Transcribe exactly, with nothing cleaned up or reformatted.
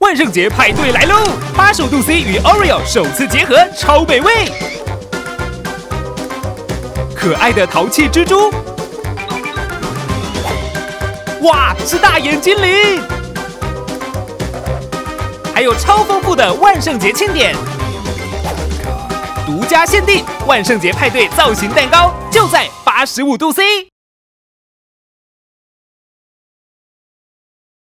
万圣节派对来喽！八十五度 C 与 Oreo 首次结合，超美味。可爱的淘气蜘蛛，哇，是大眼精灵！还有超丰富的万圣节庆典，独家限定万圣节派对造型蛋糕，就在八十五度 C。